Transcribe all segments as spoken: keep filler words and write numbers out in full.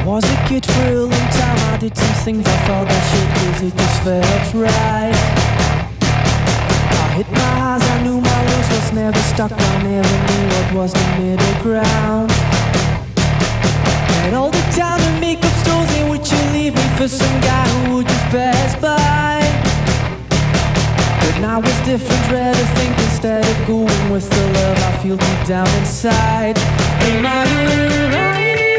was a kid for a long time. I did some things I thought that shit was, it just felt right. I hit my highs, I knew my lows was never stuck. I never knew what was the middle ground. And all the time to make up stores in which you leave me for some guy who would just pass by. But now it's different, rather think instead of going with the love I feel deep down inside. Am I alright?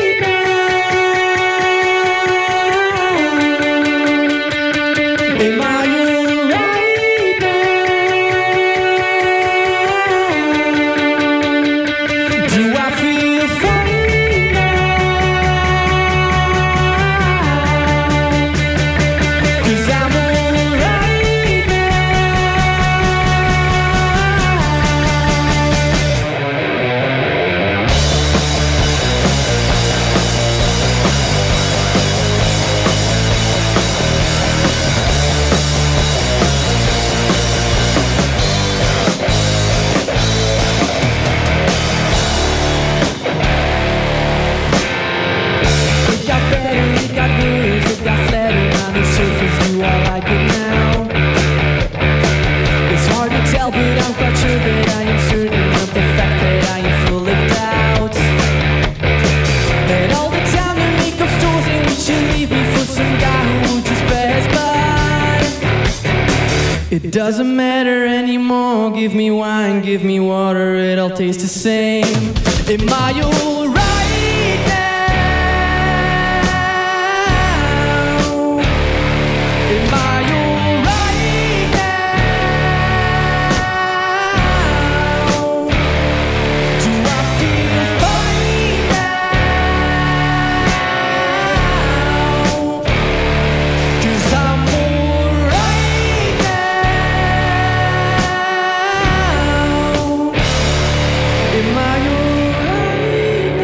Am I alright now? Do I feel fine now? 'Cause I'm alright It doesn't matter anymore. Give me wine, give me water, it all tastes the same. Am I alright now? Am I alright now? Do I feel fine now? 'Cause I'm alright now. Am I alright?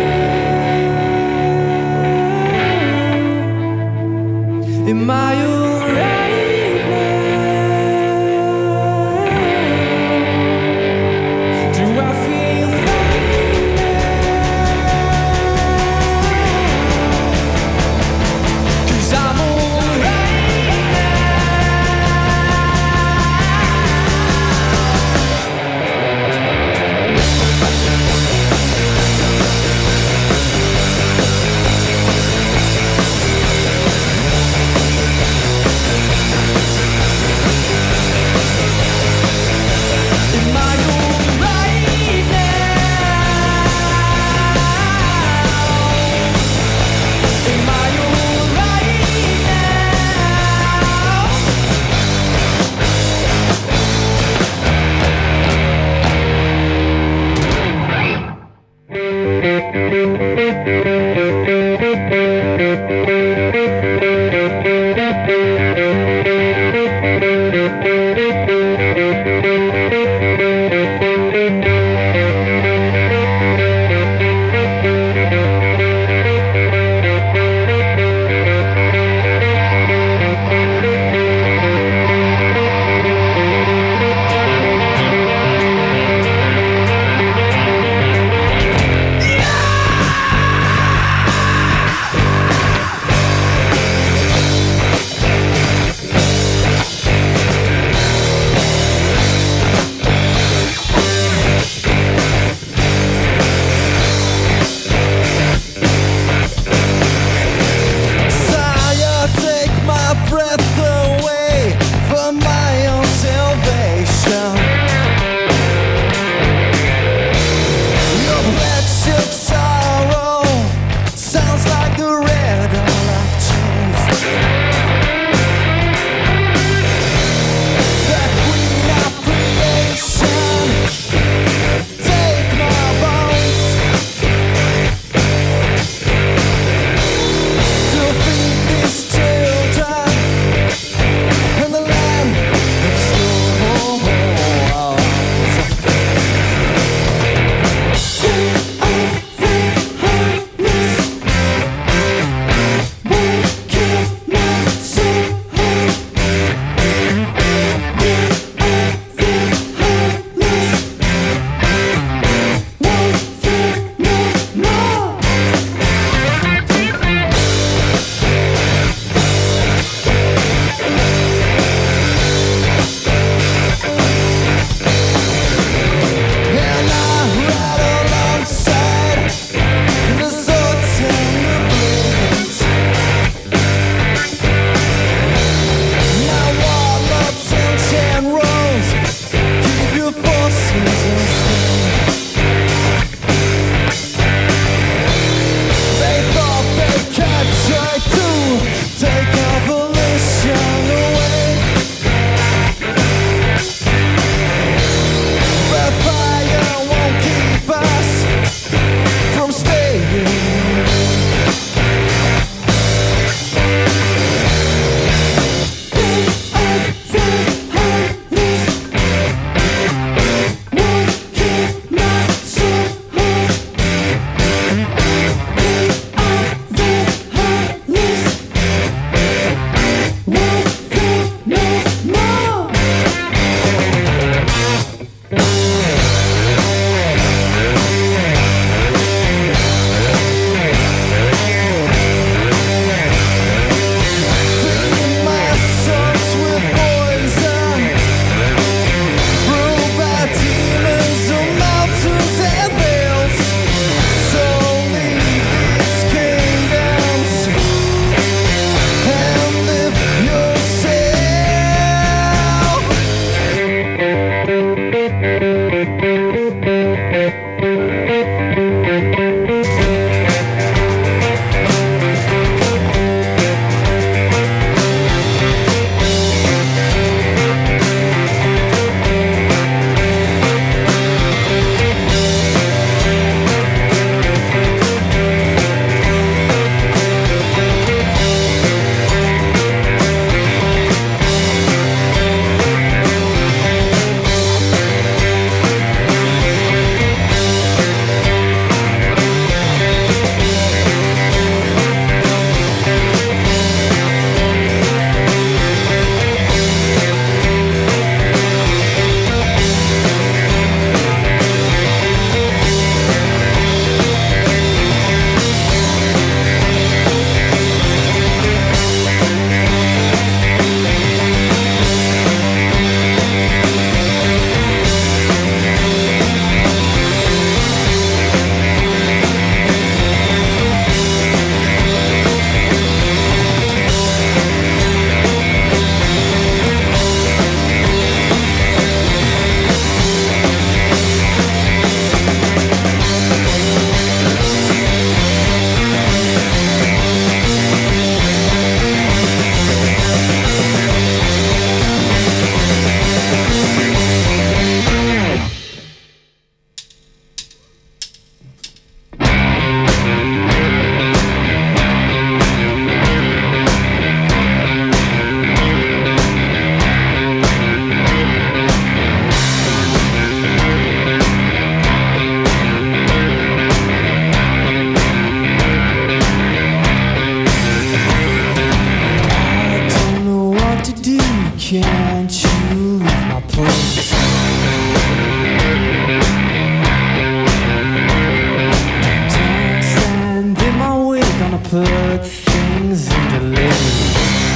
put things in delivery.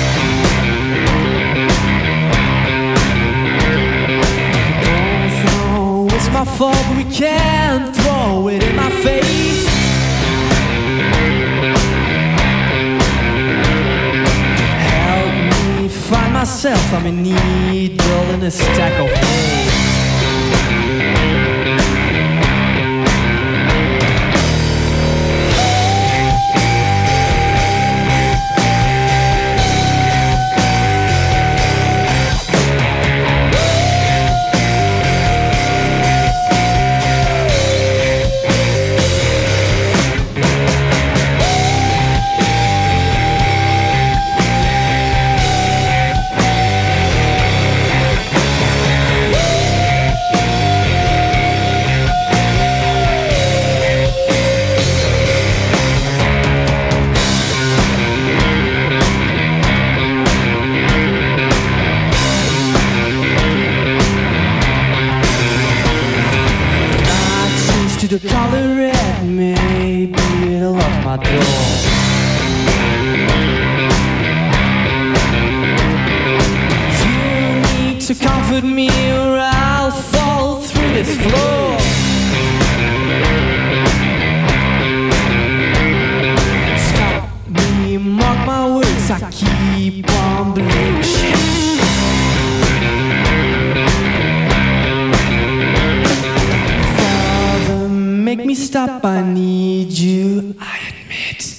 Don't know it's my fault, but we can't throw it in my face. Help me find myself, I'm a needle in a stack of hay. To the color red, maybe it'll lock my door. You need to comfort me or I'll fall through this floor. Stop me, mark my words, I keep on believing. Make me stop, I need you, I admit.